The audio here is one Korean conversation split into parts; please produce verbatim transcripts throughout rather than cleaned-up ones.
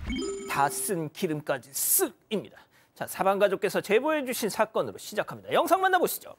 다 쓴 기름까지 쓱입니다. 자, 사방가족께서 제보해 주신 사건으로 시작합니다. 영상 만나보시죠.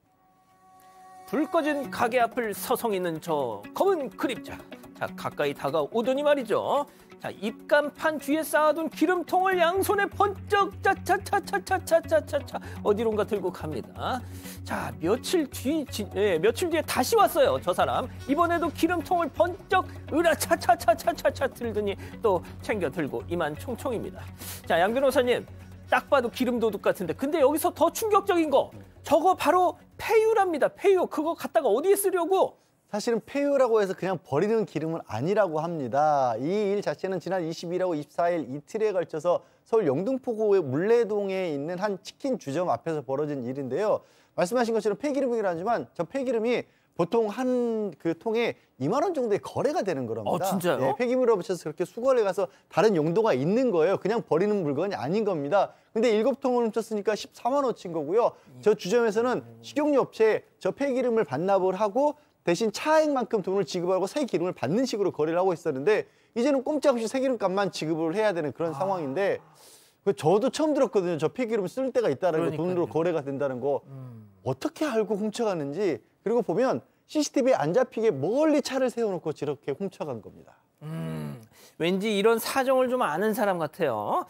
불 꺼진 가게 앞을 서성이는 저 검은 그림자. 자, 가까이 다가오더니 말이죠. 자, 입간판 뒤에 쌓아둔 기름통을 양손에 번쩍 차차차차차차차차 어디론가 들고 갑니다. 자, 며칠 뒤, 지, 예, 며칠 뒤에 다시 왔어요. 저 사람. 이번에도 기름통을 번쩍 으라 차차차차차차 들더니 또 챙겨 들고 이만 총총입니다. 자, 양 변호사님. 딱 봐도 기름 도둑 같은데 근데 여기서 더 충격적인 거 저거 바로 폐유랍니다. 폐유. 그거 갖다가 어디에 쓰려고? 사실은 폐유라고 해서 그냥 버리는 기름은 아니라고 합니다. 이 일 자체는 지난 이십일하고 이십사일 이틀에 걸쳐서 서울 영등포구의 물레동에 있는 한 치킨 주점 앞에서 벌어진 일인데요. 말씀하신 것처럼 폐기름이긴 하지만 저 폐기름이 보통 한 그 통에 이만 원 정도의 거래가 되는 거랍니다. 어, 진짜요? 네, 폐기물을 붙여서 그렇게 수거를 가서 다른 용도가 있는 거예요. 그냥 버리는 물건이 아닌 겁니다. 근데 일곱 통을 훔쳤으니까 십사만 원어치인 거고요. 저 주점에서는 식용유 업체에 저 폐기름을 반납을 하고 대신 차액만큼 돈을 지급하고 새 기름을 받는 식으로 거래를 하고 있었는데 이제는 꼼짝없이 새 기름값만 지급을 해야 되는 그런 아... 상황인데 저도 처음 들었거든요. 저 폐기름을 쓸 때가 있다는 거, 돈으로 거래가 된다는 거. 음... 어떻게 알고 훔쳐갔는지. 그리고 보면 씨씨티비에 안 잡히게 멀리 차를 세워놓고 저렇게 훔쳐간 겁니다. 음, 왠지 이런 사정을 좀 아는 사람 같아요.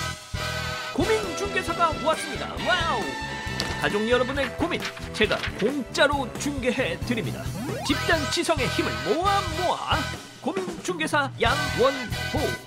고민중개사가 왔습니다. 와우! 가족 여러분의 고민 제가 공짜로 중개해 드립니다. 집단 지성의 힘을 모아 모아 고민중개사 양원호.